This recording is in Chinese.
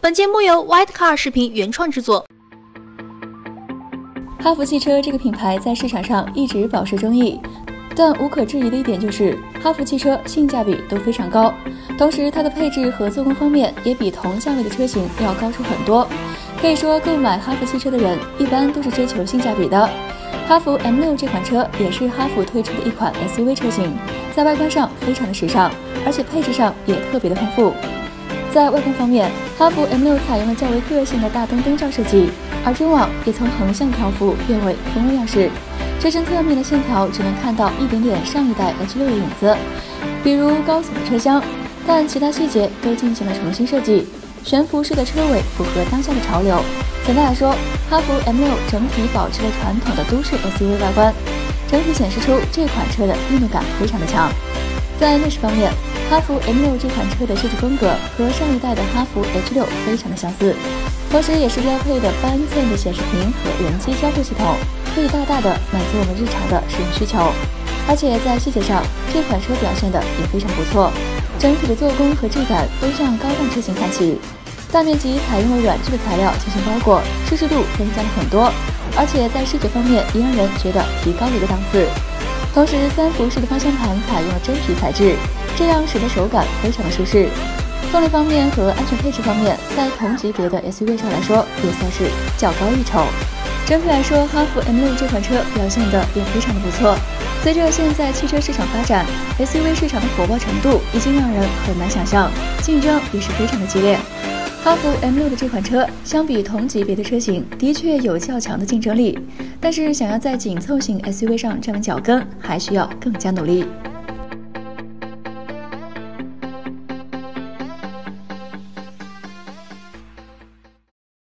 本节目由 White Car 视频原创制作。 哈弗汽车这个品牌在市场上一直饱受争议，但无可置疑的一点就是哈弗汽车性价比都非常高，同时它的配置和做工方面也比同价位的车型要高出很多。可以说购买哈弗汽车的人一般都是追求性价比的。哈弗 M6 这款车也是哈弗推出的一款 SUV 车型，在外观上非常的时尚，而且配置上也特别的丰富。在外观方面，哈弗 M6 采用了较为个性的大灯灯罩设计，而中网也从横向条幅变为蜂窝样式。车身侧面的线条只能看到一点点上一代 H6 的影子，比如高耸的车厢，但其他细节都进行了重新设计。悬浮式的车尾符合当下的潮流。简单来说，哈弗 M6 整体保持了传统的都市 SUV 外观，整体显示出这款车的运动感非常的强。在内饰方面，哈弗 M6 这款车的设计风格和上一代的哈弗 H6 非常的相似，同时也是标配的8英寸的显示屏和人机交互系统，可以大大的满足我们日常的使用需求。而且在细节上，这款车表现的也非常不错，整体的做工和质感都向高档车型看齐。大面积采用了软质的材料进行包裹，舒适度增加了很多，而且在视觉方面也让人觉得提高了一个档次。同时3辐式的方向盘采用了真皮材质，这样使得手感非常的舒适。动力方面和安全配置方面，在同级别的 SUV 上来说也算是较高一筹。整体来说，哈弗 M6 这款车表现的也非常的不错。随着现在汽车市场发展， SUV 市场的火爆程度已经让人很难想象，竞争也是非常的激烈。哈弗 M6 的这款车相比同级别的车型的确有较强的竞争力，但是想要在紧凑型 SUV 上站稳脚跟，还需要更加努力。